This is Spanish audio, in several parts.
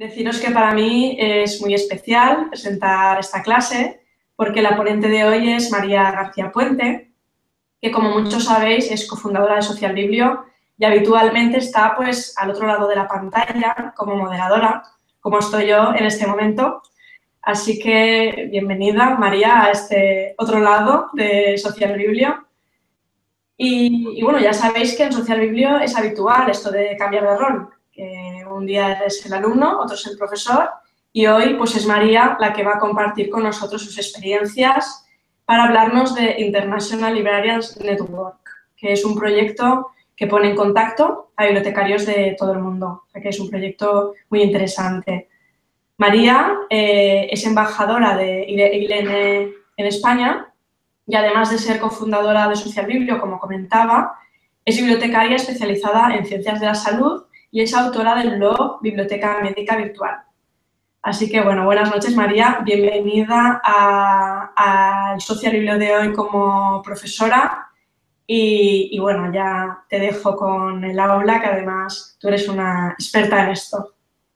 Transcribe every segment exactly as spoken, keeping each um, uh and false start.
Deciros que para mí es muy especial presentar esta clase porque la ponente de hoy es María García Puente, que como muchos sabéis es cofundadora de Social Biblio y habitualmente está pues al otro lado de la pantalla como moderadora, como estoy yo en este momento. Así que bienvenida, María, a este otro lado de Social Biblio. Y, y bueno, ya sabéis que en Social Biblio es habitual esto de cambiar de rol, que un día eres el alumno, otro es el profesor, y hoy pues es María la que va a compartir con nosotros sus experiencias para hablarnos de International Librarians Network, que es un proyecto que pone en contacto a bibliotecarios de todo el mundo, o sea que es un proyecto muy interesante. María eh, es embajadora de I L N en España y además de ser cofundadora de Social Biblio, como comentaba, es bibliotecaria especializada en ciencias de la salud y es autora del blog Biblioteca Médica Virtual. Así que, bueno, buenas noches, María. Bienvenida al Social Biblio de hoy como profesora y, y, bueno, ya te dejo con el aula, que además tú eres una experta en esto.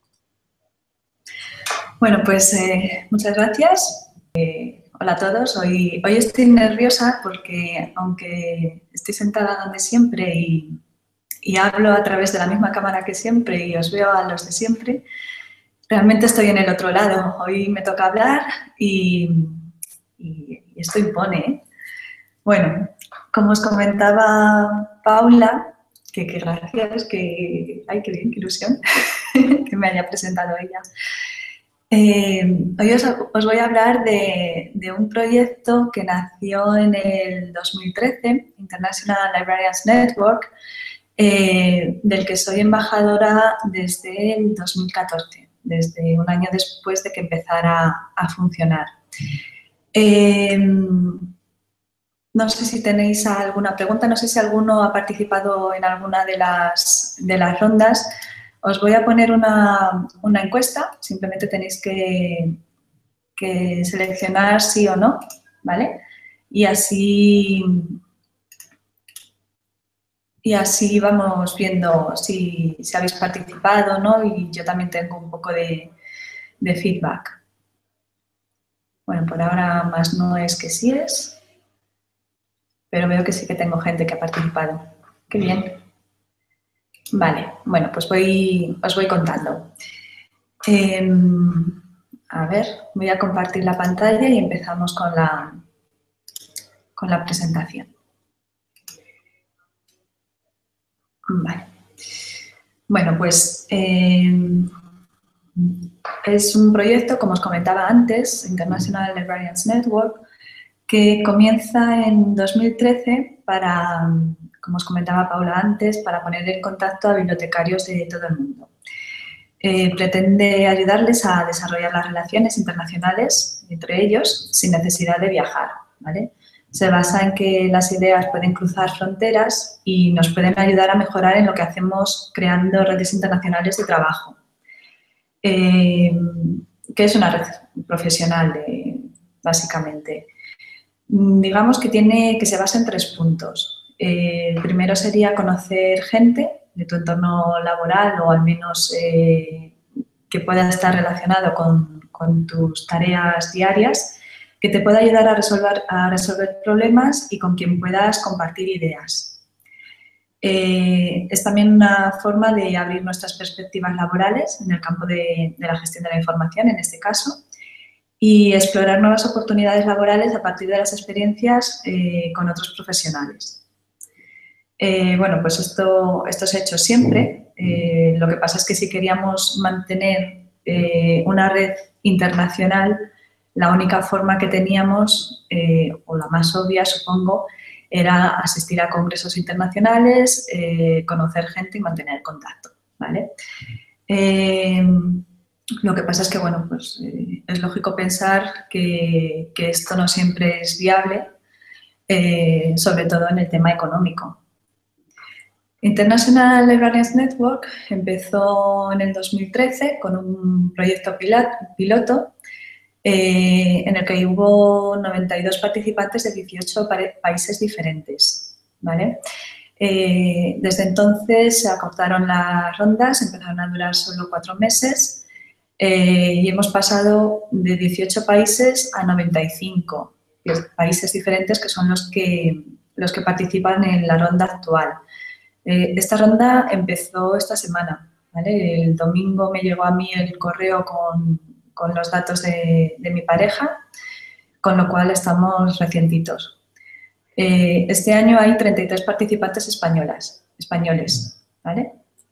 Bueno, pues eh, muchas gracias. Eh, hola a todos. Hoy, hoy estoy nerviosa porque, aunque estoy sentada donde siempre y, y hablo a través de la misma cámara que siempre y os veo a los de siempre, realmente estoy en el otro lado. Hoy me toca hablar y, y, y esto impone, ¿eh? Bueno, como os comentaba Paula, que qué gracias, que, ay, qué bien, qué ilusión que me haya presentado ella. Eh, hoy os, os voy a hablar de, de un proyecto que nació en el dos mil trece, International Librarians Network, eh, del que soy embajadora desde el dos mil catorce, desde un año después de que empezara a funcionar. Eh, no sé si tenéis alguna pregunta, no sé si alguno ha participado en alguna de las, de las rondas. Os voy a poner una, una encuesta, simplemente tenéis que, que seleccionar sí o no, ¿vale? Y así, y así vamos viendo si, si habéis participado, ¿no? Y yo también tengo un poco de, de feedback. Bueno, por ahora más no es que sí es, pero veo que sí que tengo gente que ha participado. ¡Qué bien! Vale, bueno, pues voy, os voy contando. Eh, a ver, voy a compartir la pantalla y empezamos con la, con la presentación. Vale. Bueno, pues eh, es un proyecto, como os comentaba antes, International Librarians Network, que comienza en dos mil trece para, como os comentaba Paula antes, para poner en contacto a bibliotecarios de todo el mundo. Eh, pretende ayudarles a desarrollar las relaciones internacionales entre ellos sin necesidad de viajar, ¿vale? Se basa en que las ideas pueden cruzar fronteras y nos pueden ayudar a mejorar en lo que hacemos creando redes internacionales de trabajo. Eh, ¿Qué es una red profesional, de, básicamente? Digamos que, tiene, que se basa en tres puntos. Eh, el primero sería conocer gente de tu entorno laboral o al menos eh, que pueda estar relacionado con, con tus tareas diarias, que te pueda ayudar a resolver, a resolver problemas y con quien puedas compartir ideas. Eh, es también una forma de abrir nuestras perspectivas laborales en el campo de, de la gestión de la información, en este caso, y explorar nuevas oportunidades laborales a partir de las experiencias eh, con otros profesionales. Eh, bueno, pues esto, esto se ha hecho siempre. Eh, lo que pasa es que si queríamos mantener eh, una red internacional, la única forma que teníamos, eh, o la más obvia, supongo, era asistir a congresos internacionales, eh, conocer gente y mantener contacto, ¿vale? Eh, lo que pasa es que, bueno, pues eh, es lógico pensar que, que esto no siempre es viable, eh, sobre todo en el tema económico. International Librarians Network empezó en el dos mil trece con un proyecto piloto eh, en el que hubo noventa y dos participantes de dieciocho países diferentes, ¿vale? Eh, desde entonces se acortaron las rondas, empezaron a durar solo cuatro meses Eh, y hemos pasado de dieciocho países a noventa y cinco países diferentes que son los que, los que participan en la ronda actual. Eh, esta ronda empezó esta semana, ¿vale? El domingo me llegó a mí el correo con, con los datos de, de mi pareja, con lo cual estamos recientitos. Eh, este año hay treinta y tres participantes españolas, españoles, ¿vale?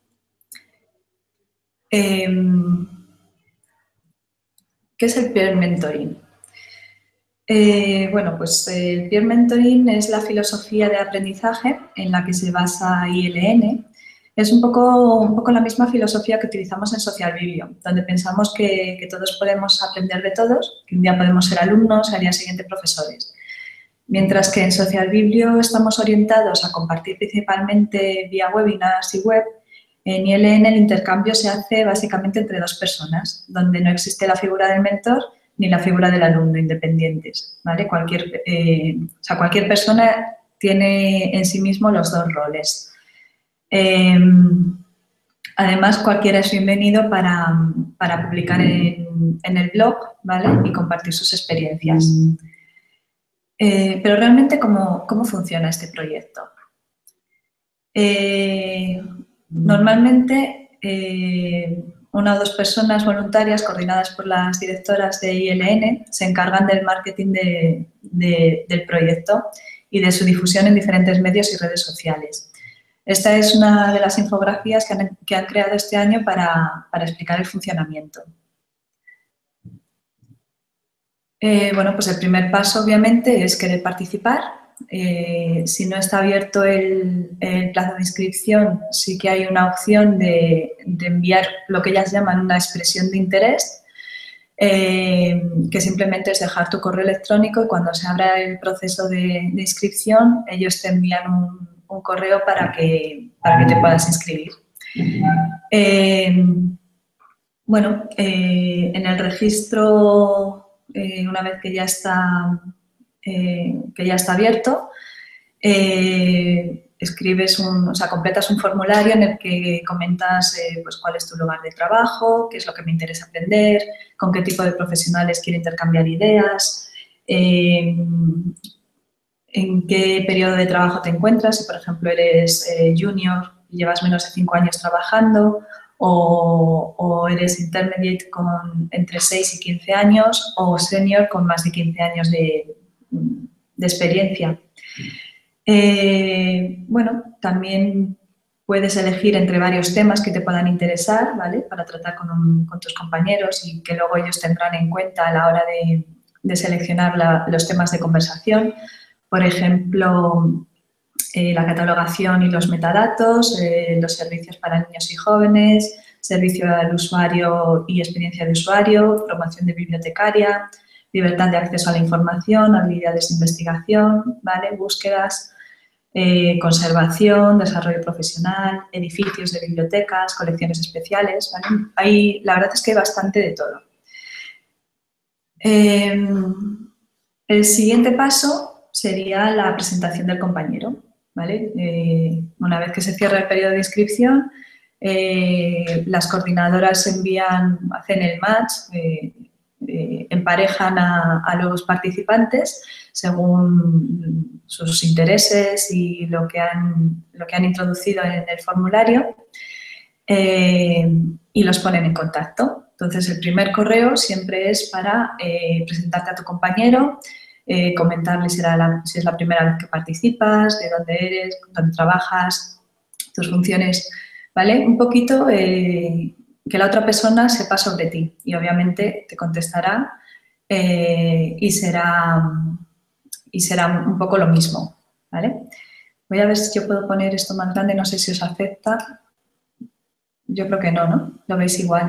Eh, ¿Qué es el peer mentoring? Eh, bueno, pues el peer mentoring es la filosofía de aprendizaje en la que se basa I L N. Es un poco, un poco la misma filosofía que utilizamos en Social Biblio, donde pensamos que, que todos podemos aprender de todos, que un día podemos ser alumnos y al día siguiente profesores. Mientras que en Social Biblio estamos orientados a compartir principalmente vía webinars y web, en I L N el intercambio se hace básicamente entre dos personas, donde no existe la figura del mentor ni la figura del alumno independientes, ¿vale? Cualquier, eh, o sea, cualquier persona tiene en sí mismo los dos roles. Eh, además, cualquiera es bienvenido para, para publicar en, en el blog, ¿vale? Y compartir sus experiencias. Eh, pero realmente, ¿cómo, cómo funciona este proyecto? Eh, normalmente, eh, una o dos personas voluntarias coordinadas por las directoras de I L N se encargan del marketing de, de, del proyecto y de su difusión en diferentes medios y redes sociales. Esta es una de las infografías que han, que han creado este año para, para explicar el funcionamiento. Eh, bueno, pues el primer paso, obviamente, es querer participar. Eh, si no está abierto el, el plazo de inscripción, sí que hay una opción de, de enviar lo que ellas llaman una expresión de interés, eh, que simplemente es dejar tu correo electrónico y cuando se abra el proceso de, de inscripción, ellos te envían un, un correo para que, para que te puedas inscribir. Eh, bueno, eh, en el registro, eh, una vez que ya está, eh, que ya está abierto, eh, escribes un, o sea, completas un formulario en el que comentas eh, pues, cuál es tu lugar de trabajo, qué es lo que me interesa aprender, con qué tipo de profesionales quiero intercambiar ideas, eh, en qué periodo de trabajo te encuentras, si por ejemplo eres eh, junior y llevas menos de cinco años trabajando, o, o eres intermediate con entre seis y quince años, o senior con más de quince años de, de experiencia. Eh, bueno, también puedes elegir entre varios temas que te puedan interesar, ¿vale? Para tratar con, un, con tus compañeros y que luego ellos tendrán en cuenta a la hora de, de seleccionar la, los temas de conversación. Por ejemplo, eh, la catalogación y los metadatos, eh, los servicios para niños y jóvenes, servicio al usuario y experiencia de usuario, promoción de bibliotecaria, libertad de acceso a la información, habilidades de investigación, ¿vale? Búsquedas, eh, conservación, desarrollo profesional, edificios de bibliotecas, colecciones especiales, ¿vale? Hay, la verdad es que hay bastante de todo. Eh, el siguiente paso sería la presentación del compañero, ¿vale? Eh, una vez que se cierra el periodo de inscripción, eh, las coordinadoras envían, hacen el match, eh, eh, emparejan a, a los participantes según sus intereses y lo que han, lo que han introducido en el formulario eh, y los ponen en contacto. Entonces, el primer correo siempre es para eh, presentarte a tu compañero, Eh, comentarle si, era la, si es la primera vez que participas, de dónde eres, dónde trabajas, tus funciones, ¿vale? Un poquito eh, que la otra persona sepa sobre ti y obviamente te contestará eh, y, será, y será un poco lo mismo, ¿vale? Voy a ver si yo puedo poner esto más grande, no sé si os afecta. Yo creo que no, ¿no? Lo veis igual.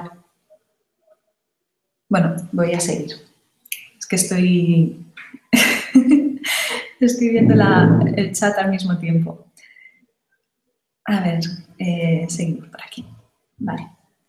Bueno, voy a seguir. Es que estoy... Estoy viendo la, el chat al mismo tiempo. A ver, eh, seguimos por aquí. Vale.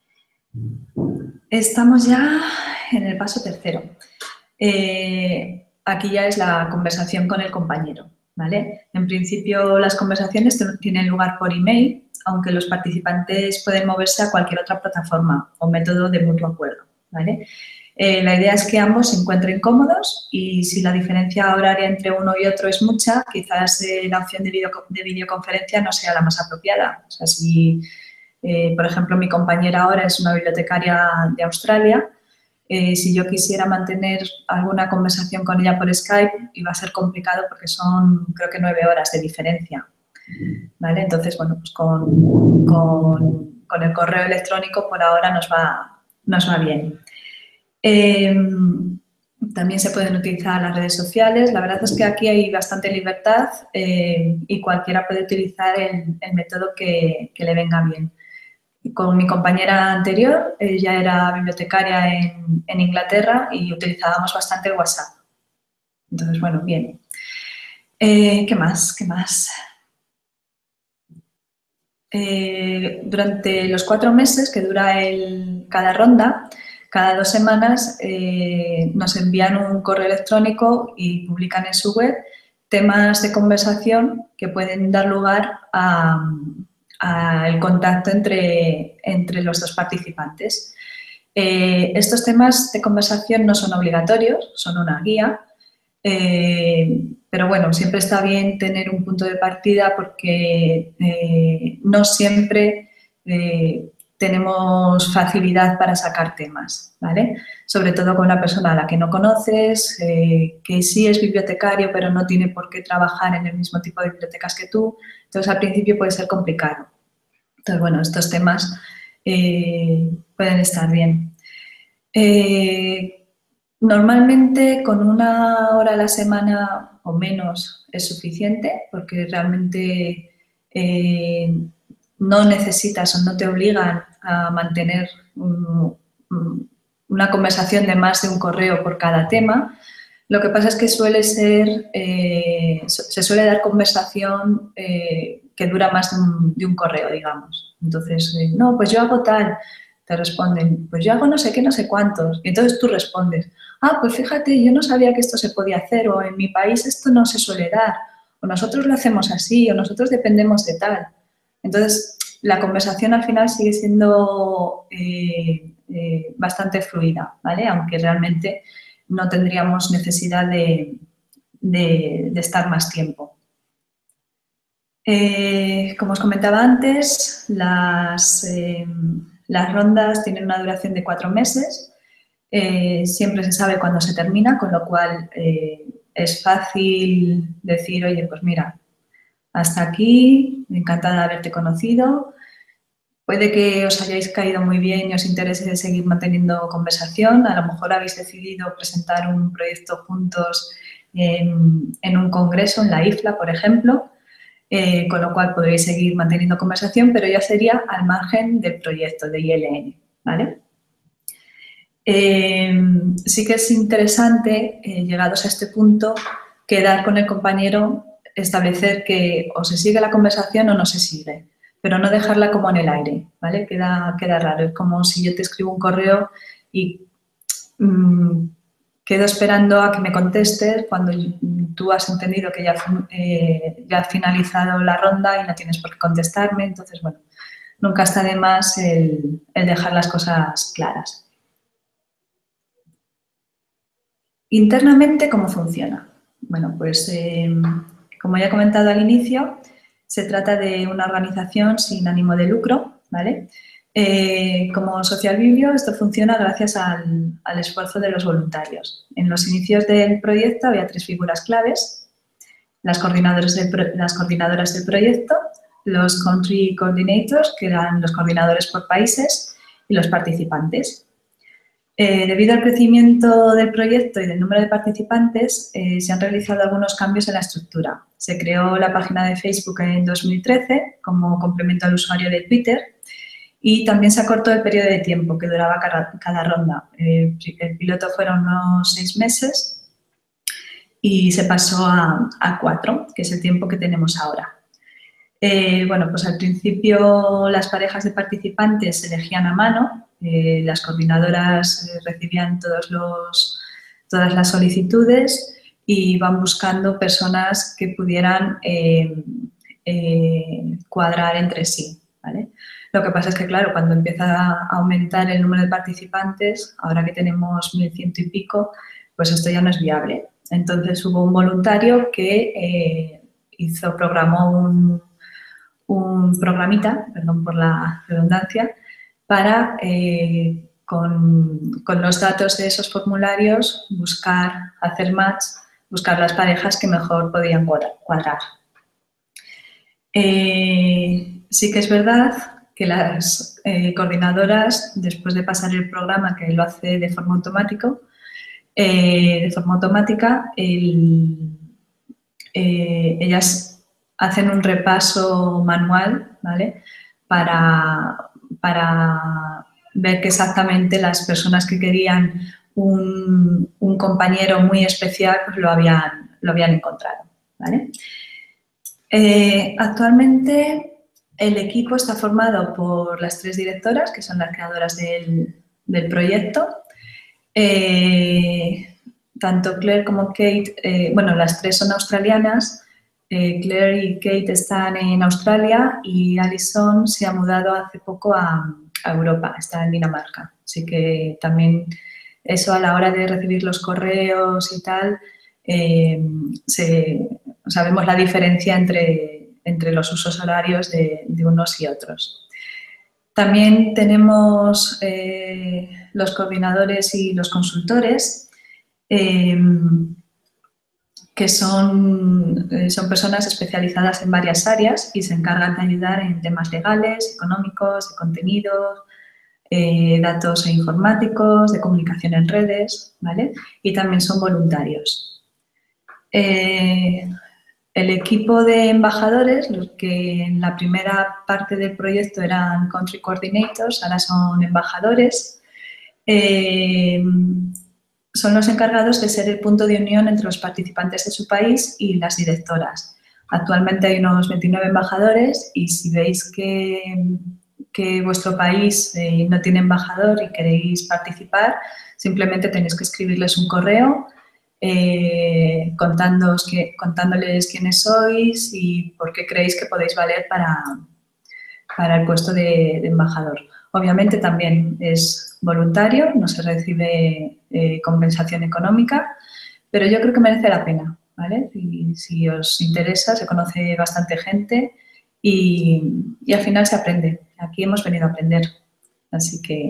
Estamos ya en el paso tercero. Eh, aquí ya es la conversación con el compañero, ¿vale? En principio las conversaciones tienen lugar por email, aunque los participantes pueden moverse a cualquier otra plataforma o método de mutuo acuerdo, ¿vale? Eh, la idea es que ambos se encuentren cómodos y si la diferencia horaria entre uno y otro es mucha, quizás eh, la opción de, video, de videoconferencia no sea la más apropiada. O sea, si, eh, por ejemplo, mi compañera ahora es una bibliotecaria de Australia, eh, si yo quisiera mantener alguna conversación con ella por Skype, iba a ser complicado porque son, creo que, nueve horas de diferencia, ¿vale? Entonces, bueno, pues con, con, con el correo electrónico por ahora nos va, nos va bien. Eh, también se pueden utilizar las redes sociales. La verdad es que aquí hay bastante libertad eh, y cualquiera puede utilizar el, el método que, que le venga bien. Con mi compañera anterior, ella era bibliotecaria en, en Inglaterra y utilizábamos bastante el WhatsApp. Entonces, bueno, bien. Eh, ¿Qué más? ¿Qué más? Eh, durante los cuatro meses que dura el, cada ronda, cada dos semanas eh, nos envían un correo electrónico y publican en su web temas de conversación que pueden dar lugar al contacto entre, entre los dos participantes. Eh, estos temas de conversación no son obligatorios, son una guía, eh, pero bueno, siempre está bien tener un punto de partida porque eh, no siempre eh, tenemos facilidad para sacar temas, ¿vale? Sobre todo con una persona a la que no conoces, eh, que sí es bibliotecario pero no tiene por qué trabajar en el mismo tipo de bibliotecas que tú, entonces al principio puede ser complicado. Entonces, bueno, estos temas eh, pueden estar bien. Eh, normalmente con una hora a la semana o menos es suficiente porque realmente eh, no necesitas o no te obligan a mantener un, una conversación de más de un correo por cada tema. Lo que pasa es que suele ser, eh, se suele dar conversación eh, que dura más de un, de un correo, digamos. Entonces, eh, no, pues yo hago tal, te responden, pues yo hago no sé qué, no sé cuántos. Y entonces tú respondes, ah, pues fíjate, yo no sabía que esto se podía hacer, o en mi país esto no se suele dar, o nosotros lo hacemos así, o nosotros dependemos de tal. Entonces, la conversación al final sigue siendo eh, eh, bastante fluida, ¿vale? Aunque realmente no tendríamos necesidad de, de, de estar más tiempo. Eh, como os comentaba antes, las, eh, las rondas tienen una duración de cuatro meses. Eh, siempre se sabe cuándo se termina, con lo cual eh, es fácil decir, oye, pues mira, hasta aquí, encantada de haberte conocido. Puede que os hayáis caído muy bien y os interese seguir manteniendo conversación. A lo mejor habéis decidido presentar un proyecto juntos en, en un congreso, en la I F L A, por ejemplo, eh, con lo cual podréis seguir manteniendo conversación, pero ya sería al margen del proyecto de I L N, ¿vale? Eh, sí que es interesante, eh, llegados a este punto, quedar con el compañero, establecer que o se sigue la conversación o no se sigue, pero no dejarla como en el aire, ¿vale? Queda, queda raro, es como si yo te escribo un correo y mmm, quedo esperando a que me contestes cuando tú has entendido que ya, eh, ya ha finalizado la ronda y no tienes por qué contestarme. Entonces, bueno, nunca está de más el, el dejar las cosas claras. Internamente, ¿cómo funciona? Bueno, pues eh, como ya he comentado al inicio, se trata de una organización sin ánimo de lucro, ¿vale? Eh, como Social Biblio, esto funciona gracias al, al esfuerzo de los voluntarios. En los inicios del proyecto había tres figuras claves: las coordinadoras del, las coordinadoras del proyecto, los country coordinators, que eran los coordinadores por países, y los participantes. Eh, debido al crecimiento del proyecto y del número de participantes, eh, se han realizado algunos cambios en la estructura. Se creó la página de Facebook en dos mil trece como complemento al usuario de Twitter y también se acortó el periodo de tiempo que duraba cada, cada ronda. Eh, el piloto fueron unos seis meses y se pasó a, a cuatro, que es el tiempo que tenemos ahora. Eh, bueno, pues al principio las parejas de participantes se elegían a mano. Eh, las coordinadoras eh, recibían todos los, todas las solicitudes y van buscando personas que pudieran eh, eh, cuadrar entre sí, ¿vale? Lo que pasa es que, claro, cuando empieza a aumentar el número de participantes, ahora que tenemos mil ciento y pico, pues esto ya no es viable. Entonces hubo un voluntario que eh, hizo, programó un, un programita, perdón por la redundancia, para eh, con, con los datos de esos formularios buscar, hacer match, buscar las parejas que mejor podían cuadrar. Eh, sí que es verdad que las eh, coordinadoras, después de pasar el programa, que lo hace de forma automática, eh, de forma automática, el, eh, ellas hacen un repaso manual, ¿vale? Para, para ver que exactamente las personas que querían un, un compañero muy especial pues lo habían, lo habían encontrado, ¿vale? Eh, actualmente el equipo está formado por las tres directoras, que son las creadoras del, del proyecto. Eh, tanto Claire como Kate, eh, bueno, las tres son australianas. Eh, Claire y Kate están en Australia y Alison se ha mudado hace poco a, a Europa, está en Dinamarca. Así que también eso a la hora de recibir los correos y tal, eh, se, sabemos la diferencia entre, entre los usos horarios de, de unos y otros. También tenemos eh, los coordinadores y los consultores, eh, que son, eh, son personas especializadas en varias áreas y se encargan de ayudar en temas legales, económicos, de contenidos, eh, datos e informáticos, de comunicación en redes, ¿vale? Y también son voluntarios. Eh, el equipo de embajadores, los que en la primera parte del proyecto eran Country Coordinators, ahora son embajadores, eh, son los encargados de ser el punto de unión entre los participantes de su país y las directoras. Actualmente hay unos veintinueve embajadores y si veis que, que vuestro país eh, no tiene embajador y queréis participar, simplemente tenéis que escribirles un correo eh, contándoos que, contándoles quiénes sois y por qué creéis que podéis valer para, para el puesto de, de embajador. Obviamente también es voluntario, no se recibe eh, compensación económica, pero yo creo que merece la pena, ¿vale? Y si os interesa, se conoce bastante gente y, y al final se aprende. Aquí hemos venido a aprender, así que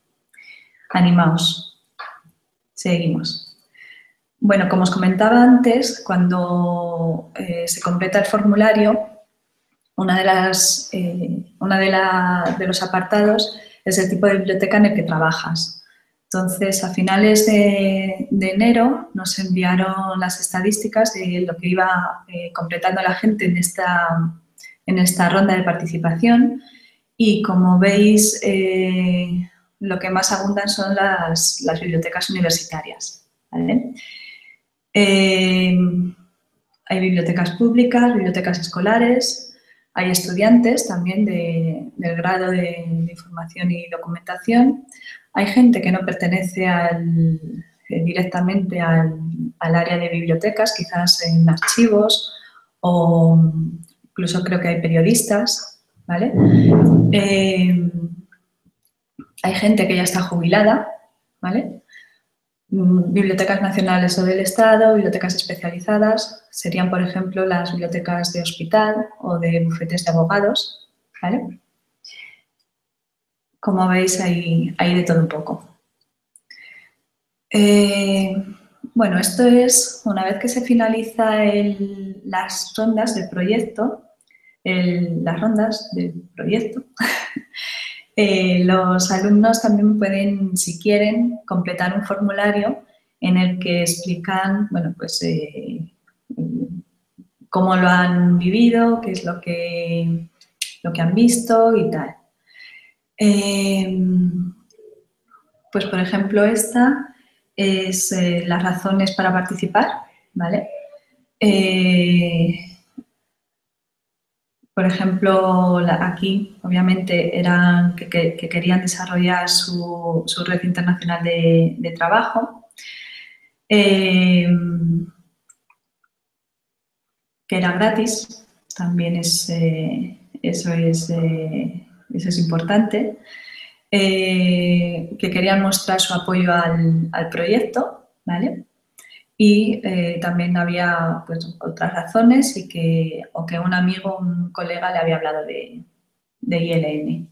animaos. Seguimos. Bueno, como os comentaba antes, cuando eh, se completa el formulario, una de las, eh, una de, la, de los apartados es el tipo de biblioteca en el que trabajas. Entonces, a finales de, de enero nos enviaron las estadísticas de lo que iba eh, completando la gente en esta, en esta ronda de participación y, como veis, eh, lo que más abundan son las, las bibliotecas universitarias, ¿vale? Eh, hay bibliotecas públicas, bibliotecas escolares. Hay estudiantes también de, del grado de, de información y documentación. Hay gente que no pertenece al, eh, directamente al, al área de bibliotecas, quizás en archivos o incluso creo que hay periodistas, ¿vale? Eh, hay gente que ya está jubilada, ¿vale? Bibliotecas nacionales o del Estado, bibliotecas especializadas, serían, por ejemplo, las bibliotecas de hospital o de bufetes de abogados, ¿vale? Como veis, hay, hay de todo un poco. Eh, bueno, esto es, una vez que se finaliza el, las rondas del proyecto, el, las rondas del proyecto, Eh, los alumnos también pueden, si quieren, completar un formulario en el que explican, bueno, pues, eh, cómo lo han vivido, qué es lo que, lo que han visto y tal. Eh, pues, por ejemplo, esta es eh, las razones para participar, ¿vale? Eh, Por ejemplo, aquí, obviamente, eran que, que, que querían desarrollar su, su red internacional de, de trabajo, eh, que era gratis, también es, eh, eso es, eh, eso es importante, eh, que querían mostrar su apoyo al, al proyecto, ¿vale? Y eh, también había pues, otras razones y que, o que un amigo, un colega le había hablado de, de I L N.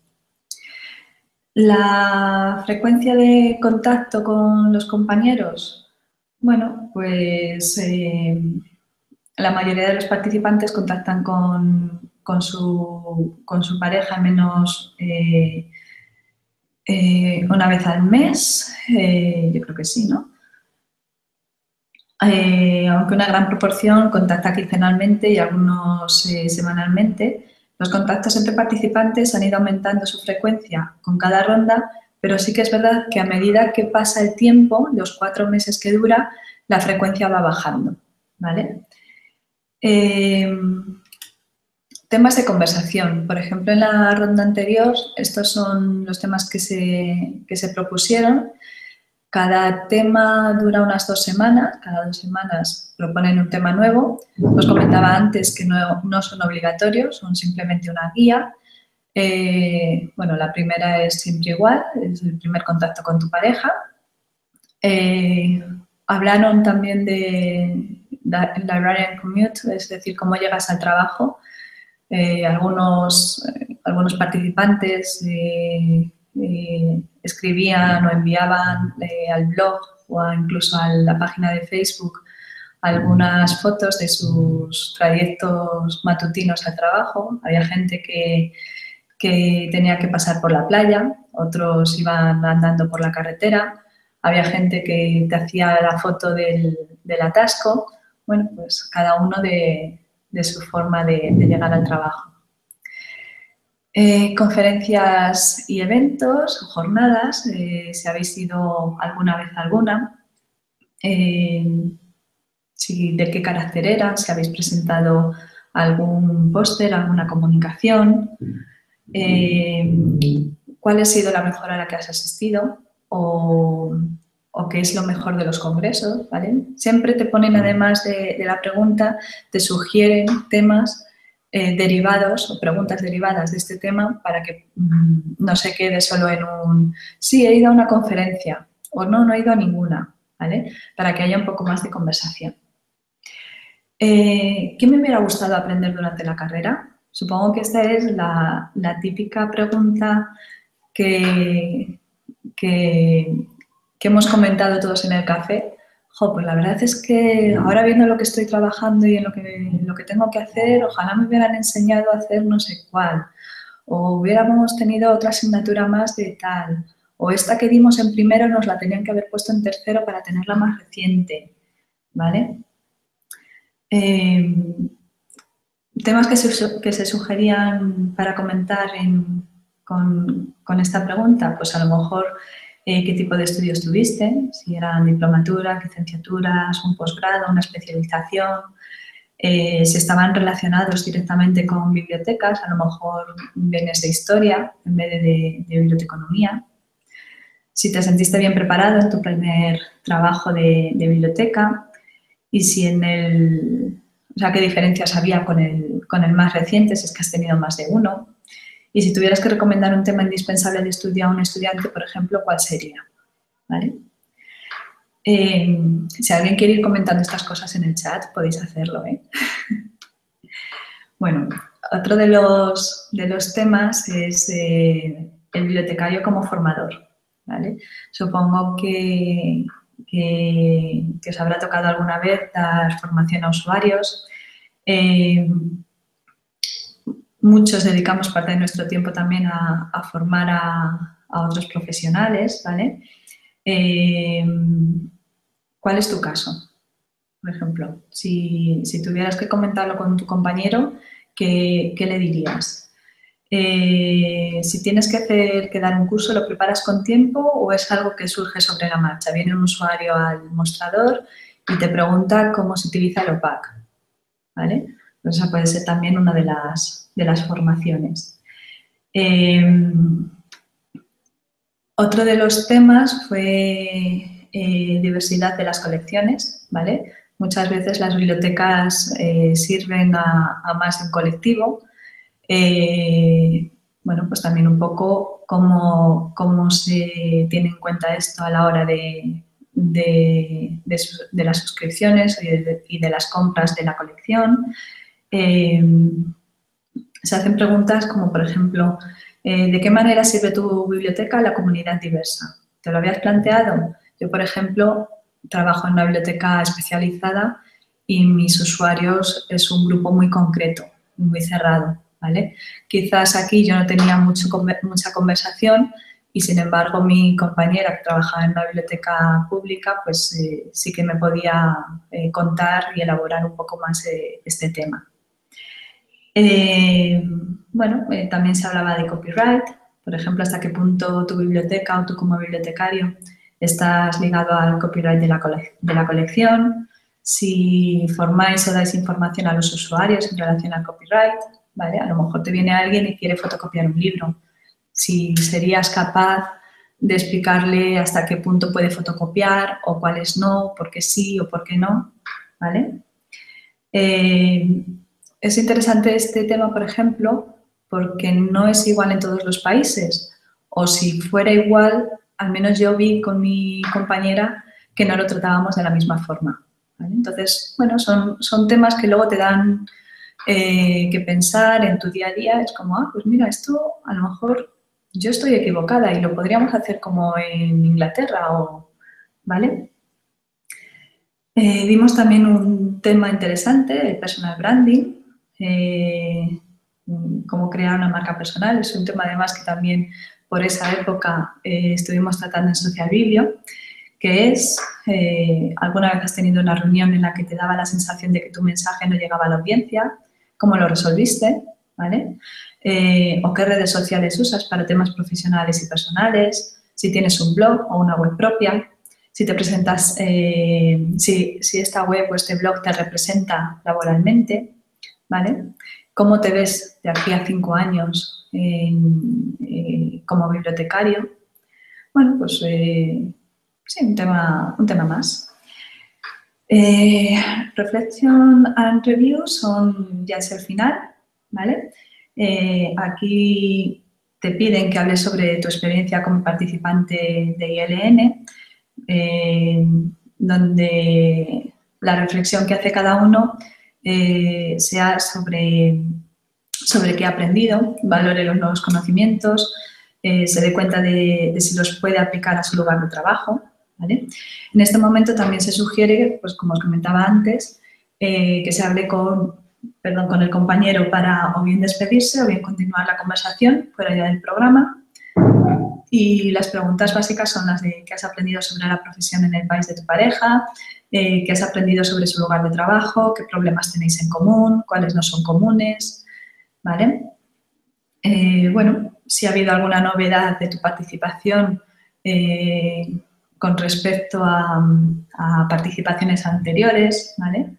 La frecuencia de contacto con los compañeros, bueno, pues eh, la mayoría de los participantes contactan con, con, su, con su pareja al menos eh, eh, una vez al mes, eh, yo creo que sí, ¿no? Eh, aunque una gran proporción contacta quincenalmente y algunos eh, semanalmente. Los contactos entre participantes han ido aumentando su frecuencia con cada ronda, pero sí que es verdad que a medida que pasa el tiempo, los cuatro meses que dura, la frecuencia va bajando, ¿vale? Eh, temas de conversación. Por ejemplo, en la ronda anterior, estos son los temas que se, que se propusieron. Cada tema dura unas dos semanas, cada dos semanas proponen un tema nuevo. Os comentaba antes que no, no son obligatorios, son simplemente una guía. Eh, bueno, la primera es siempre igual, es el primer contacto con tu pareja. Eh, hablaron también de librarian commute, es decir, cómo llegas al trabajo. Eh, algunos, eh, algunos participantes eh, eh, escribían o enviaban eh, al blog o a, incluso a la página de Facebook algunas fotos de sus trayectos matutinos al trabajo. Había gente que, que tenía que pasar por la playa, otros iban andando por la carretera, había gente que te hacía la foto del, del atasco. Bueno, pues cada uno de, de su forma de, de llegar al trabajo. Eh, conferencias y eventos, jornadas, eh, si habéis ido alguna vez a alguna, eh, si, de qué carácter eran, si habéis presentado algún póster, alguna comunicación, eh, cuál ha sido la mejor a la que has asistido o, o qué es lo mejor de los congresos, ¿vale? Siempre te ponen, además de, de la pregunta, te sugieren temas eh, derivados o preguntas derivadas de este tema para que mmm, no se quede solo en un sí, he ido a una conferencia o no, no he ido a ninguna, ¿vale? Para que haya un poco más de conversación. Eh, ¿Qué me hubiera gustado aprender durante la carrera? Supongo que esta es la, la típica pregunta que, que, que hemos comentado todos en el café. Jo, pues la verdad es que ahora viendo lo que estoy trabajando y en lo que, en lo que tengo que hacer, ojalá me hubieran enseñado a hacer no sé cuál. O hubiéramos tenido otra asignatura más de tal. O esta que dimos en primero nos la tenían que haber puesto en tercero para tenerla más reciente, ¿vale? Eh, temas que se, que se sugerían para comentar en, con, con esta pregunta, pues a lo mejor eh, qué tipo de estudios tuviste, si eran diplomaturas, licenciaturas, un posgrado, una especialización, eh, si estaban relacionados directamente con bibliotecas, a lo mejor vienes de historia en vez de, de biblioteconomía, si te sentiste bien preparado en tu primer trabajo de, de biblioteca y si en el... O sea, qué diferencias había con el, con el más reciente, si es que has tenido más de uno. Y si tuvieras que recomendar un tema indispensable de estudio a un estudiante, por ejemplo, ¿cuál sería? ¿Vale? Eh, si alguien quiere ir comentando estas cosas en el chat, podéis hacerlo, ¿eh? Bueno, otro de los, de los temas es eh, el bibliotecario como formador, ¿vale? Supongo que... Que, que os habrá tocado alguna vez dar formación a usuarios. Eh, muchos dedicamos parte de nuestro tiempo también a, a formar a, a otros profesionales, ¿vale? Eh, ¿Cuál es tu caso? Por ejemplo, si, si tuvieras que comentarlo con tu compañero, ¿qué, qué le dirías? Eh, si tienes que hacer que dar un curso, ¿lo preparas con tiempo o es algo que surge sobre la marcha? Viene un usuario al mostrador y te pregunta cómo se utiliza el O P A C, ¿vale? Pues esa puede ser también una de las, de las formaciones. Eh, otro de los temas fue eh, diversidad de las colecciones, ¿vale? Muchas veces las bibliotecas eh, sirven a, a más de un colectivo. Eh, bueno, pues también un poco cómo, cómo se tiene en cuenta esto a la hora de, de, de, de las suscripciones y de, y de las compras de la colección. Eh, se hacen preguntas como, por ejemplo, eh, ¿de qué manera sirve tu biblioteca a la comunidad diversa? ¿Te lo habías planteado? Yo, por ejemplo, trabajo en una biblioteca especializada y mis usuarios es un grupo muy concreto, muy cerrado, ¿vale? Quizás aquí yo no tenía mucho, mucha conversación y, sin embargo, mi compañera que trabajaba en una biblioteca pública, pues eh, sí que me podía eh, contar y elaborar un poco más eh, este tema. Eh, bueno, eh, también se hablaba de copyright, por ejemplo, hasta qué punto tu biblioteca o tú como bibliotecario estás ligado al copyright de la, cole de la colección, si formáis o dais información a los usuarios en relación al copyright, ¿vale? A lo mejor te viene alguien y quiere fotocopiar un libro. Si serías capaz de explicarle hasta qué punto puede fotocopiar o cuáles no, por qué sí o por qué no, ¿vale? Eh, es interesante este tema, por ejemplo, porque no es igual en todos los países. O si fuera igual, al menos yo vi con mi compañera que no lo tratábamos de la misma forma, ¿vale? Entonces, bueno, son, son temas que luego te dan eh, que pensar en tu día a día. Es como, ah, pues mira, esto a lo mejor yo estoy equivocada y lo podríamos hacer como en Inglaterra, o, ¿vale? Eh, vimos también un tema interesante, el personal branding, eh, cómo crear una marca personal. Es un tema además que también por esa época eh, estuvimos tratando en Social Biblio, que es, eh, ¿alguna vez has tenido una reunión en la que te daba la sensación de que tu mensaje no llegaba a la audiencia? ¿Cómo lo resolviste? ¿Vale? Eh, ¿O qué redes sociales usas para temas profesionales y personales? Si tienes un blog o una web propia. Si te presentas, eh, si, si esta web o este blog te representa laboralmente, ¿vale? ¿Cómo te ves de aquí a cinco años en, eh, como bibliotecario? Bueno, pues eh, sí, un tema, un tema más. Eh, reflection and review son, ya es el final, ¿vale? Eh, aquí te piden que hables sobre tu experiencia como participante de I L N, Eh, donde la reflexión que hace cada uno eh, sea sobre, sobre qué ha aprendido, valore los nuevos conocimientos, eh, se dé cuenta de, de si los puede aplicar a su lugar de trabajo, ¿vale? En este momento también se sugiere, pues como os comentaba antes, eh, que se hable con, perdón, con el compañero para o bien despedirse o bien continuar la conversación fuera ya del programa. Y las preguntas básicas son las de qué has aprendido sobre la profesión en el país de tu pareja, eh, qué has aprendido sobre su lugar de trabajo, qué problemas tenéis en común, cuáles no son comunes, ¿vale? Eh, bueno, si ha habido alguna novedad de tu participación eh, con respecto a, a participaciones anteriores, ¿vale?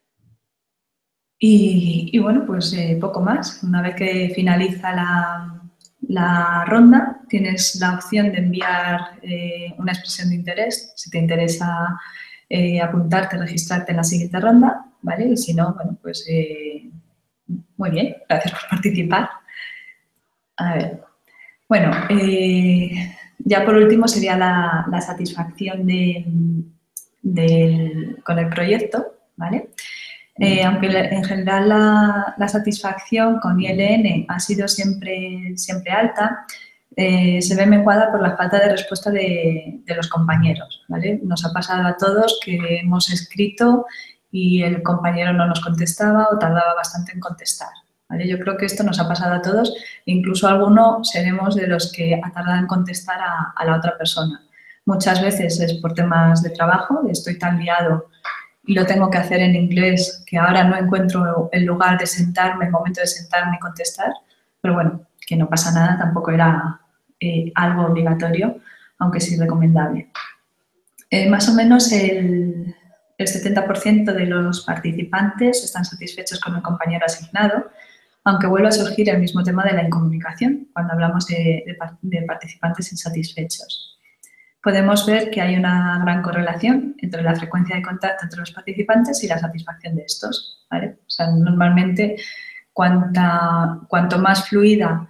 Y, y bueno, pues eh, poco más. Una vez que finaliza la, la ronda, tienes la opción de enviar eh, una expresión de interés, si te interesa eh, apuntarte, registrarte en la siguiente ronda, ¿vale? Y si no, bueno, pues eh, muy bien, gracias por participar. A ver, bueno, eh, ya por último sería la, la satisfacción de, de, con el proyecto, ¿vale? Eh, aunque en general la, la satisfacción con I L N ha sido siempre, siempre alta, eh, se ve menguada por la falta de respuesta de, de los compañeros, ¿vale? Nos ha pasado a todos que hemos escrito y el compañero no nos contestaba o tardaba bastante en contestar, ¿vale? Yo creo que esto nos ha pasado a todos, incluso algunos seremos de los que ha tardado en contestar a, a la otra persona. Muchas veces es por temas de trabajo, estoy tan liado y lo tengo que hacer en inglés, que ahora no encuentro el lugar de sentarme, el momento de sentarme y contestar, pero bueno, que no pasa nada, tampoco era eh, algo obligatorio, aunque sí recomendable. Eh, más o menos el, el setenta por ciento de los participantes están satisfechos con el compañero asignado, aunque vuelve a surgir el mismo tema de la incomunicación cuando hablamos de, de, de participantes insatisfechos. Podemos ver que hay una gran correlación entre la frecuencia de contacto entre los participantes y la satisfacción de estos, ¿vale? O sea, normalmente, cuanta, cuanto más fluida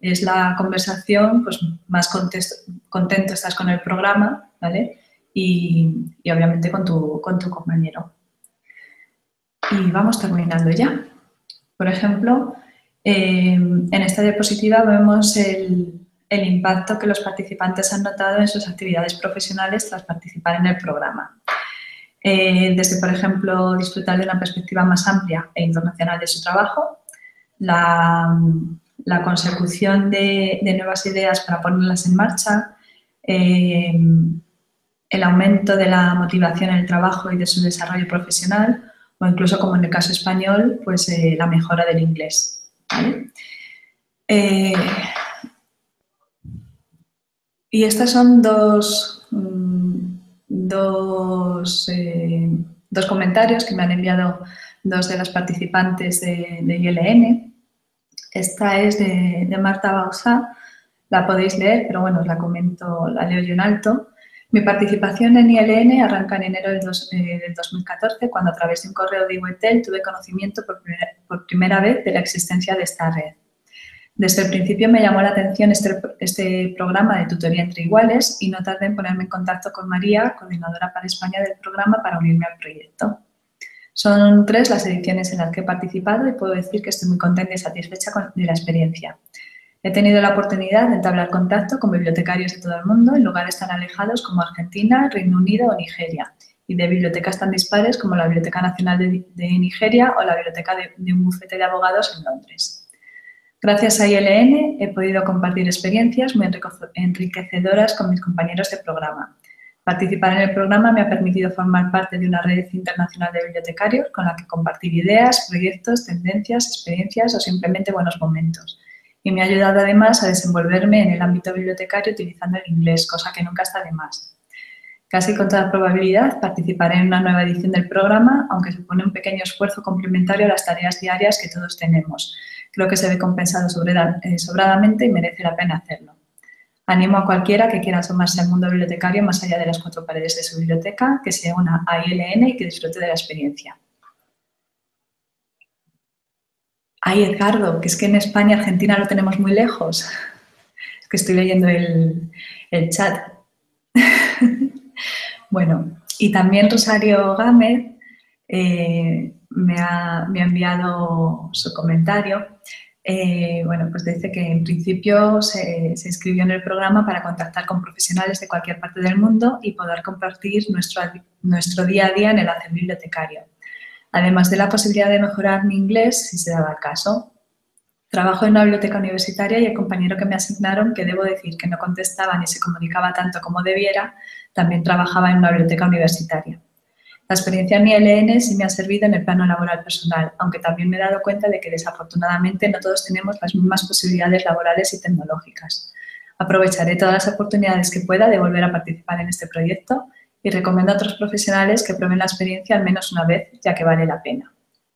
es la conversación, pues más contesto, contento estás con el programa, ¿vale? Y, y obviamente con tu, con tu compañero. Y vamos terminando ya. Por ejemplo, eh, en esta diapositiva vemos el, el impacto que los participantes han notado en sus actividades profesionales tras participar en el programa. Eh, desde, por ejemplo, disfrutar de una perspectiva más amplia e internacional de su trabajo, la, la consecución de, de nuevas ideas para ponerlas en marcha, eh, el aumento de la motivación en el trabajo y de su desarrollo profesional, o incluso, como en el caso español, pues eh, la mejora del inglés, ¿vale? Eh, y estas son dos, mm, dos, eh, dos comentarios que me han enviado dos de las participantes de, de I L N. Esta es de, de Marta Bausá, la podéis leer, pero bueno, os la comento, la leo yo en alto. Mi participación en I L N arranca en enero del, dos, eh, del dos mil catorce, cuando a través de un correo de Iwetel tuve conocimiento por primera, por primera vez de la existencia de esta red. Desde el principio me llamó la atención este, este programa de tutoría entre iguales y no tardé en ponerme en contacto con María, coordinadora para España del programa, para unirme al proyecto. Son tres las ediciones en las que he participado y puedo decir que estoy muy contenta y satisfecha de la experiencia. He tenido la oportunidad de entablar contacto con bibliotecarios de todo el mundo en lugares tan alejados como Argentina, Reino Unido o Nigeria, y de bibliotecas tan dispares como la Biblioteca Nacional de, de Nigeria o la biblioteca de, de un bufete de abogados en Londres. Gracias a I L N he podido compartir experiencias muy enriquecedoras con mis compañeros de programa. Participar en el programa me ha permitido formar parte de una red internacional de bibliotecarios con la que compartir ideas, proyectos, tendencias, experiencias o simplemente buenos momentos. Y me ha ayudado además a desenvolverme en el ámbito bibliotecario utilizando el inglés, cosa que nunca está de más. Casi con toda probabilidad participaré en una nueva edición del programa, aunque supone un pequeño esfuerzo complementario a las tareas diarias que todos tenemos. Creo que se ve compensado sobradamente y merece la pena hacerlo. Animo a cualquiera que quiera asomarse al mundo bibliotecario más allá de las cuatro paredes de su biblioteca, que se una a I L N y que disfrute de la experiencia. Ay, Edgardo, que es que en España, Argentina lo tenemos muy lejos. Es que estoy leyendo el, el chat. Bueno, y también Rosario Gámez eh, me, ha, me ha enviado su comentario. Eh, bueno, pues dice que en principio se, se inscribió en el programa para contactar con profesionales de cualquier parte del mundo y poder compartir nuestro, nuestro día a día en el hacer bibliotecario. Además de la posibilidad de mejorar mi inglés, si se daba el caso. Trabajo en una biblioteca universitaria y el compañero que me asignaron, que debo decir que no contestaba ni se comunicaba tanto como debiera, también trabajaba en una biblioteca universitaria. La experiencia en I L N sí me ha servido en el plano laboral personal, aunque también me he dado cuenta de que desafortunadamente no todos tenemos las mismas posibilidades laborales y tecnológicas. Aprovecharé todas las oportunidades que pueda de volver a participar en este proyecto y recomiendo a otros profesionales que prueben la experiencia al menos una vez, ya que vale la pena.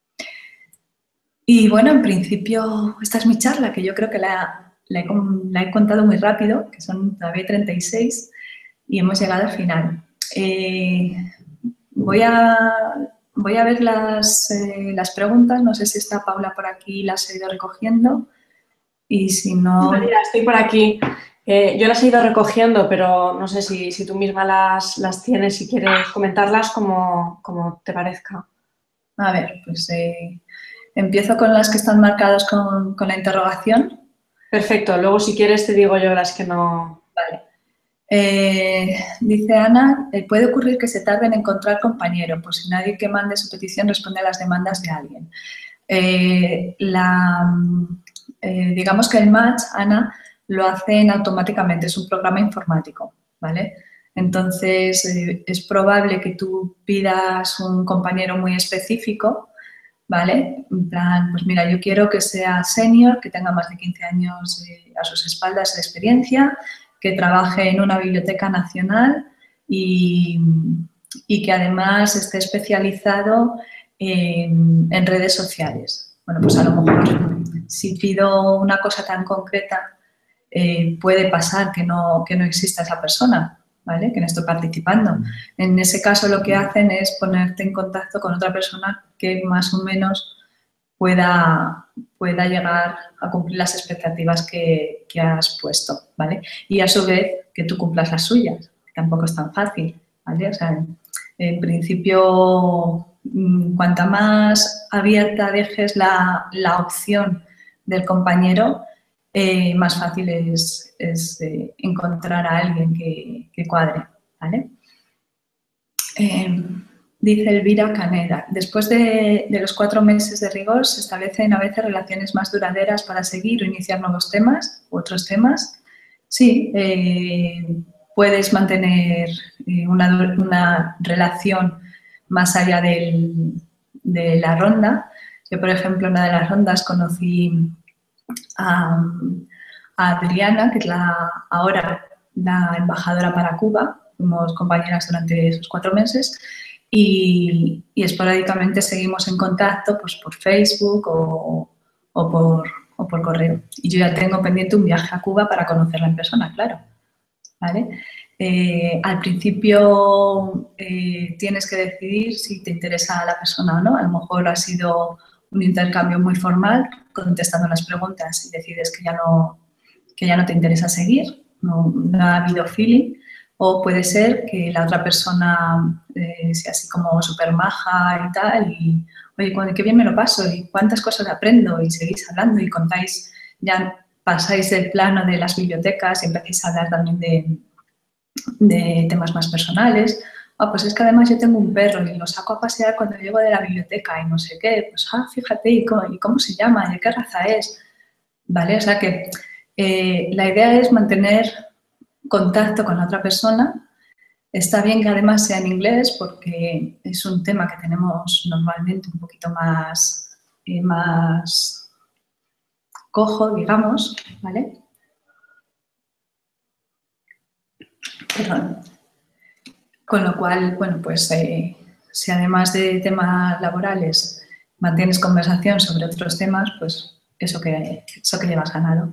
Y bueno, en principio esta es mi charla, que yo creo que la, la, he, la he contado muy rápido, que son todavía treinta y seis y hemos llegado al final. Eh, voy, a, voy a ver las, eh, las preguntas, no sé si está Paula por aquí, las he ido recogiendo y si no... María, estoy por aquí. Eh, yo las he ido recogiendo, pero no sé si, si tú misma las, las tienes, si quieres comentarlas como, como te parezca. A ver, pues eh, empiezo con las que están marcadas con, con la interrogación. Perfecto, luego si quieres te digo yo las que no... Vale. Eh, dice Ana, eh, puede ocurrir que se tarde en encontrar compañero, pues si nadie que mande su petición responde a las demandas de alguien. Eh, la, eh, digamos que el match, Ana, lo hacen automáticamente, es un programa informático, ¿vale? Entonces, eh, es probable que tú pidas un compañero muy específico, ¿vale? En plan, pues mira, yo quiero que sea senior, que tenga más de quince años eh, a sus espaldas de experiencia, que trabaje en una biblioteca nacional y, y que además esté especializado en, en redes sociales. Bueno, pues a lo mejor si pido una cosa tan concreta, eh, puede pasar que no, que no exista esa persona, ¿vale? Que no estoy participando. En ese caso lo que hacen es ponerte en contacto con otra persona que más o menos pueda, pueda llegar a cumplir las expectativas que, que has puesto, ¿vale? Y a su vez que tú cumplas las suyas, que tampoco es tan fácil, ¿vale? O sea, en principio, cuanta más abierta dejes la, la opción del compañero, eh, más fácil es, es eh, encontrar a alguien que, que cuadre, ¿vale? Eh, dice Elvira Caneda, después de, de los cuatro meses de rigor se establecen a veces relaciones más duraderas para seguir o iniciar nuevos temas u otros temas. Sí, eh, puedes mantener eh, una, una relación más allá del, de la ronda. Yo, por ejemplo, en una de las rondas conocí a, a Adriana, que es la, ahora la embajadora para Cuba. Fuimos compañeras durante esos cuatro meses y, y esporádicamente seguimos en contacto pues, por Facebook o, o, por, o por correo. Y yo ya tengo pendiente un viaje a Cuba para conocerla en persona, claro. ¿Vale? Eh, al principio eh, tienes que decidir si te interesa a la persona o no. A lo mejor ha sido un intercambio muy formal, contestando las preguntas y decides que ya no, que ya no te interesa seguir, no, no ha habido feeling. O puede ser que la otra persona eh, sea así como súper maja y tal, y oye, qué bien me lo paso y cuántas cosas aprendo, y seguís hablando y contáis, ya pasáis del plano de las bibliotecas y empecéis a hablar también de, de temas más personales. Ah, pues es que además yo tengo un perro y lo saco a pasear cuando llego de la biblioteca y no sé qué, pues ah, fíjate, ¿y cómo, y cómo se llama? ¿De qué raza es? ¿Vale? O sea que eh, la idea es mantener contacto con la otra persona. Está bien que además sea en inglés porque es un tema que tenemos normalmente un poquito más, eh, más cojo, digamos, ¿vale? Perdón. Con lo cual, bueno, pues eh, si además de temas laborales mantienes conversación sobre otros temas, pues eso que, eso que llevas ganado.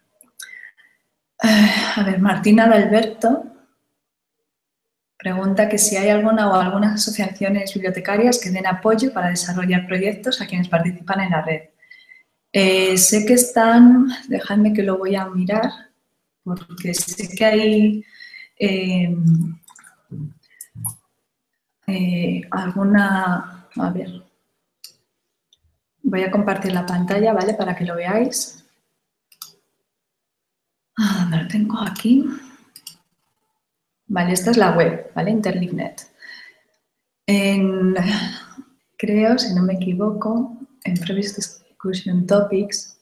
A ver, Martina de Alberto pregunta que si hay alguna o algunas asociaciones bibliotecarias que den apoyo para desarrollar proyectos a quienes participan en la red. Eh, sé que están, dejadme que lo voy a mirar, porque sé que hay eh, eh, alguna, a ver, voy a compartir la pantalla, ¿vale? Para que lo veáis. Ah, ¿dónde lo tengo? Aquí. Vale, esta es la web, ¿vale? Interlibnet. En, creo, si no me equivoco, en Previous Discussion Topics,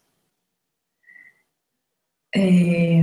eh,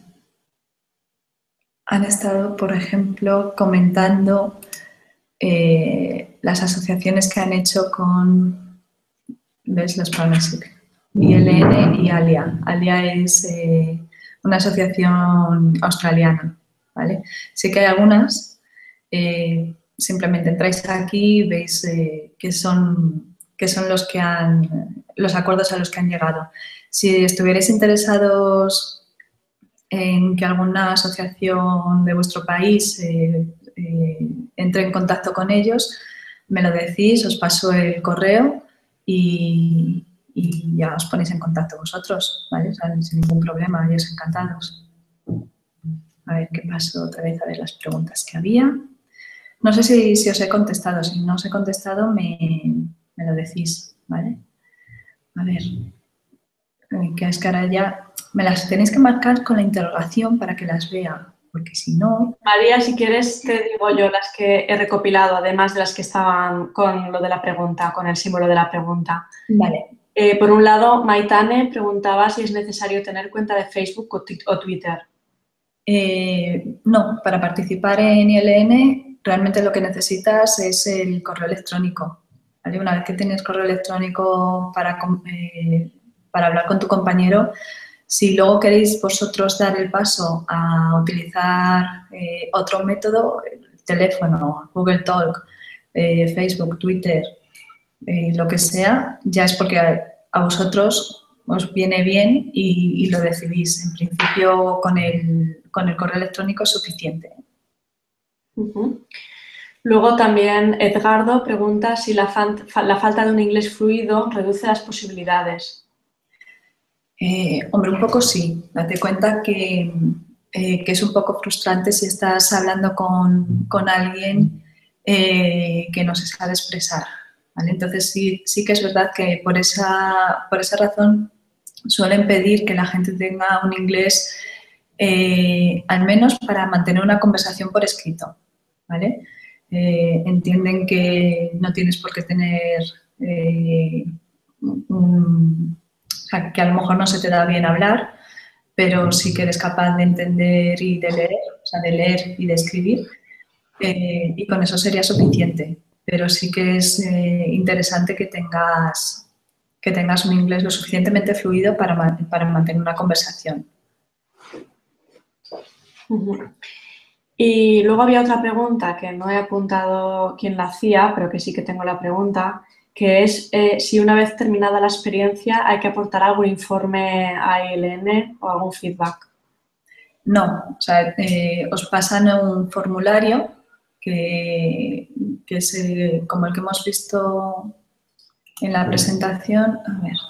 han estado, por ejemplo, comentando eh, las asociaciones que han hecho con, ¿ves? Los partnership, I L N y ALIA. ALIA es eh, una asociación australiana, ¿vale? Sí que hay algunas, eh, simplemente entráis aquí y veis eh, que son, que son los, que han, los acuerdos a los que han llegado. Si estuvierais interesados en que alguna asociación de vuestro país eh, eh, entre en contacto con ellos, me lo decís, os paso el correo y, y ya os ponéis en contacto vosotros, ¿vale? O sea, sin ningún problema, ellos encantados. A ver qué pasó otra vez, a ver las preguntas que había. No sé si, si os he contestado, si no os he contestado me, me lo decís, ¿vale? A ver, que es que ahora ya me las tenéis que marcar con la interrogación para que las vea, porque si no... María, si quieres te digo yo las que he recopilado, además de las que estaban con lo de la pregunta, con el símbolo de la pregunta. Vale. Eh, por un lado, Maitane preguntaba si es necesario tener cuenta de Facebook o, o Twitter. Eh, no, para participar en I L N realmente lo que necesitas es el correo electrónico, ¿vale? Una vez que tienes correo electrónico para, eh, para hablar con tu compañero, si luego queréis vosotros dar el paso a utilizar eh, otro método, el teléfono, Google Talk, eh, Facebook, Twitter, eh, lo que sea, ya es porque a, a vosotros os viene bien y, y lo decidís. En principio, con el, con el correo electrónico es suficiente. Uh-huh. Luego también Edgardo pregunta si la, la falta de un inglés fluido reduce las posibilidades. Eh, hombre, un poco sí. Date cuenta que, eh, que es un poco frustrante si estás hablando con, con alguien eh, que no se sabe expresar, ¿vale? Entonces sí, sí que es verdad que por esa, por esa razón suelen pedir que la gente tenga un inglés eh, al menos para mantener una conversación por escrito, ¿vale? Eh, entienden que no tienes por qué tener eh, un... O sea, que a lo mejor no se te da bien hablar, pero sí que eres capaz de entender y de leer, o sea, de leer y de escribir, eh, y con eso sería suficiente. Pero sí que es eh, interesante que tengas, que tengas un inglés lo suficientemente fluido para, para mantener una conversación. Uh-huh. Y luego había otra pregunta que no he apuntado quién la hacía, pero que sí que tengo la pregunta, que es eh, si una vez terminada la experiencia hay que aportar algún informe a I L N o algún feedback. No, o sea, eh, os pasan un formulario que, que es eh, como el que hemos visto en la presentación. A ver,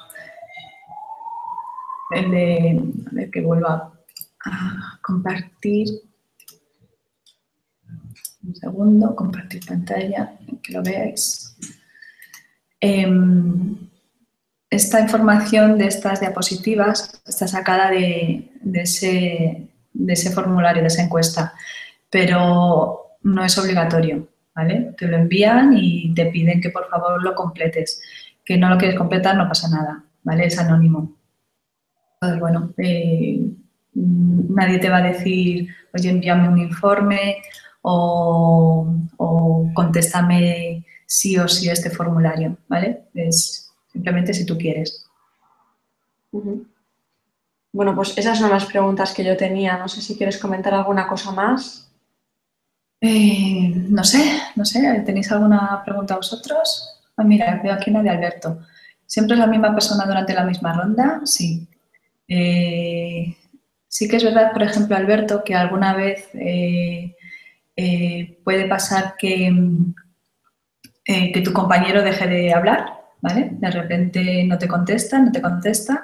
el de, a ver que vuelva a compartir. Un segundo, compartir pantalla, que lo veáis. Eh, esta información de estas diapositivas está sacada de, de, ese, de ese formulario, de esa encuesta, pero no es obligatorio, ¿vale? Te lo envían y te piden que por favor lo completes. Que no lo quieres completar, no pasa nada, ¿vale? Es anónimo. Entonces, bueno, eh, nadie te va a decir, oye, envíame un informe o, o contéstame sí o sí a este formulario, ¿vale? Es simplemente si tú quieres. Uh-huh. Bueno, pues esas son las preguntas que yo tenía. No sé si quieres comentar alguna cosa más. Eh, no sé, no sé, ¿tenéis alguna pregunta vosotros? Ah, mira, veo aquí una de Alberto. ¿Siempre es la misma persona durante la misma ronda? Sí. Eh, sí que es verdad, por ejemplo, Alberto, que alguna vez eh, eh, puede pasar que, eh, que tu compañero deje de hablar, ¿vale? De repente no te contesta, no te contesta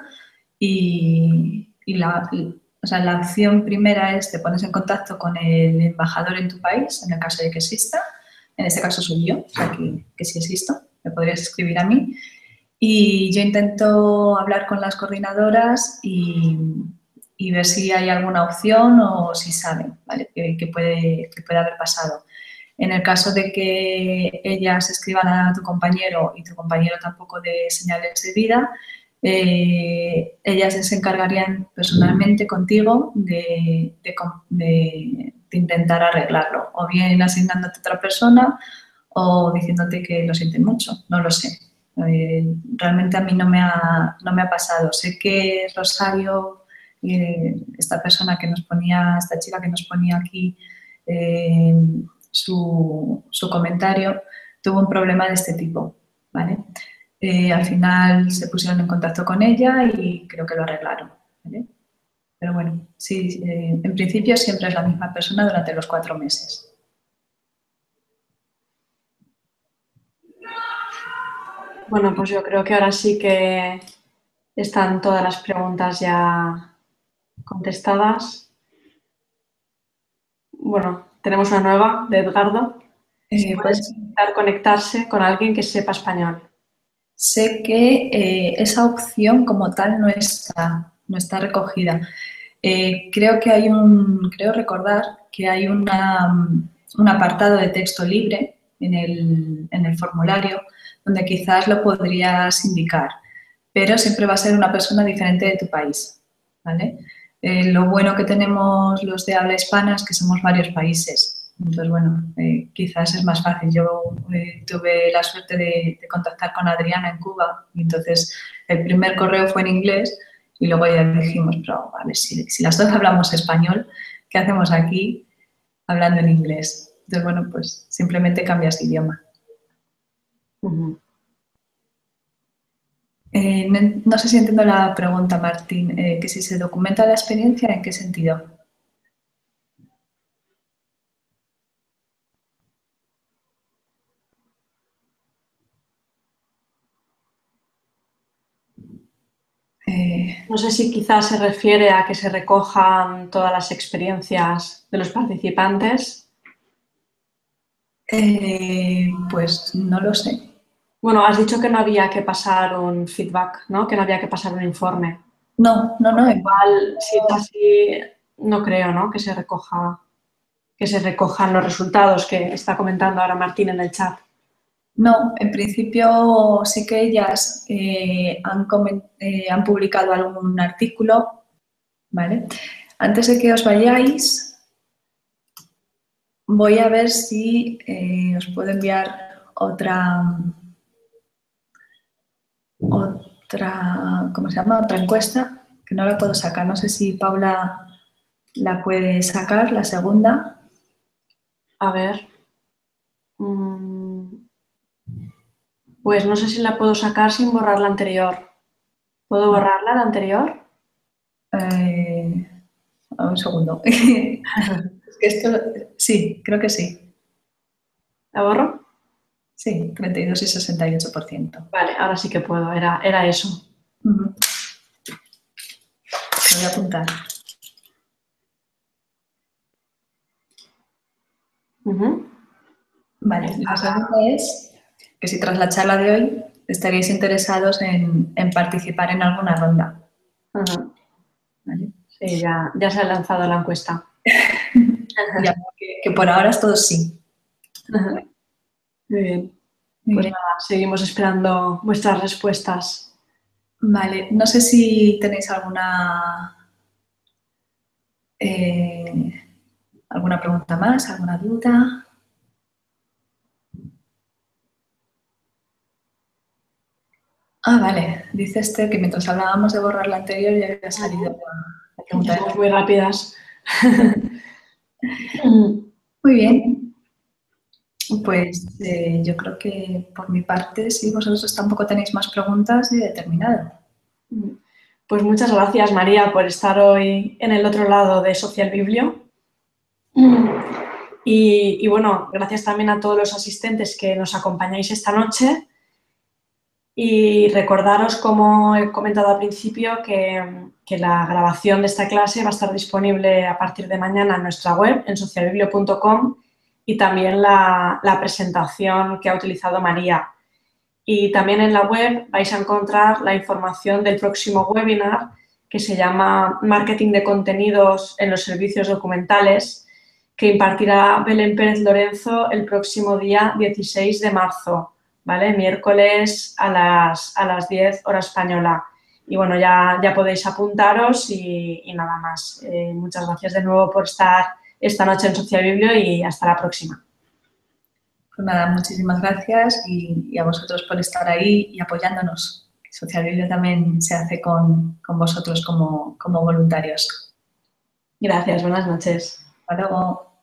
y, y la, o sea, la opción primera es te pones en contacto con el embajador en tu país, en el caso de que exista. En este caso soy yo, o sea que, que sí existo, me podrías escribir a mí. Y yo intento hablar con las coordinadoras y, y ver si hay alguna opción o si saben, ¿vale? que, que, puede, que puede haber pasado. En el caso de que ellas escriban a tu compañero y tu compañero tampoco dé señales de vida, eh, ellas se encargarían personalmente contigo de, de, de, de intentar arreglarlo, o bien asignándote a otra persona o diciéndote que lo sienten mucho, no lo sé. Eh, realmente a mí no me ha, no me ha pasado. Sé que Rosario, eh, esta persona que nos ponía, esta chica que nos ponía aquí eh, su, su comentario, tuvo un problema de este tipo, ¿vale? Eh, al final se pusieron en contacto con ella y creo que lo arreglaron, ¿vale? Pero bueno, sí, eh, en principio siempre es la misma persona durante los cuatro meses. Bueno, pues yo creo que ahora sí que están todas las preguntas ya contestadas. Bueno, tenemos una nueva de Edgardo. Si Eh, puedes pues, intentar conectarse con alguien que sepa español. sé que eh, esa opción como tal no está, no está recogida. Eh, creo que hay un, creo recordar que hay una, un apartado de texto libre en el, en el formulario donde quizás lo podrías indicar, pero siempre va a ser una persona diferente de tu país, ¿vale? Eh, lo bueno que tenemos los de habla hispana es que somos varios países. Entonces, bueno, eh, quizás es más fácil. Yo eh, tuve la suerte de, de contactar con Adriana en Cuba y entonces el primer correo fue en inglés y luego ya dijimos, pero a ver, si, si las dos hablamos español, ¿qué hacemos aquí hablando en inglés? Entonces, bueno, pues simplemente cambias de idioma. Uh-huh. Eh, no, no sé si entiendo la pregunta, Martín, eh, que si se documenta la experiencia, ¿en qué sentido? No sé si quizás se refiere a que se recojan todas las experiencias de los participantes. Eh, pues no lo sé. Bueno, has dicho que no había que pasar un feedback, ¿no? Que no había que pasar un informe. No, no, no. Igual, si es así, no creo, ¿no? Que se recoja, que se recojan los resultados que está comentando ahora Martín en el chat. No, en principio sí que ellas eh, han, eh, han publicado algún artículo, ¿vale? Antes de que os vayáis, voy a ver si eh, os puedo enviar otra, otra, ¿cómo se llama? Otra encuesta, que no la puedo sacar. No sé si Paula la puede sacar, la segunda. A ver. Pues no sé si la puedo sacar sin borrar la anterior. ¿Puedo borrarla, la anterior? Eh, un segundo. Es que esto, sí, creo que sí. ¿La borro? Sí, treinta y dos y sesenta y ocho por ciento. Vale, ahora sí que puedo, era, era eso. Uh-huh. Lo voy a apuntar. Uh-huh. Vale, la segunda es que si tras la charla de hoy estaríais interesados en, en participar en alguna ronda. Uh-huh. ¿Vale? Sí, ya, ya se ha lanzado la encuesta. Ya, que, que por ahora es todo sí. Uh-huh. Muy bien. Muy Pues bien. nada, seguimos esperando vuestras respuestas. Vale, no sé si tenéis alguna, eh, alguna pregunta más, alguna duda. Ah, vale. Dice este que mientras hablábamos de borrar la anterior ya había salido la, la pregunta. Somos muy rápidas. Muy bien. Pues eh, yo creo que por mi parte, si vosotros tampoco tenéis más preguntas, he terminado. Pues muchas gracias, María, por estar hoy en el otro lado de Social Biblio. Y, y bueno, gracias también a todos los asistentes que nos acompañáis esta noche. Y recordaros, como he comentado al principio, que, que la grabación de esta clase va a estar disponible a partir de mañana en nuestra web, en socialbiblio punto com, y también la, la presentación que ha utilizado María. Y también en la web vais a encontrar la información del próximo webinar, que se llama Marketing de contenidos en los servicios documentales, que impartirá Belén Pérez Lorenzo el próximo día dieciséis de marzo. ¿Vale? Miércoles a las, a las diez hora española. Y bueno, ya, ya podéis apuntaros y, y nada más. Eh, muchas gracias de nuevo por estar esta noche en Social Biblio y hasta la próxima. Pues nada, muchísimas gracias y, y a vosotros por estar ahí y apoyándonos. Social Biblio también se hace con, con vosotros como, como voluntarios. Gracias, buenas noches. Hasta luego.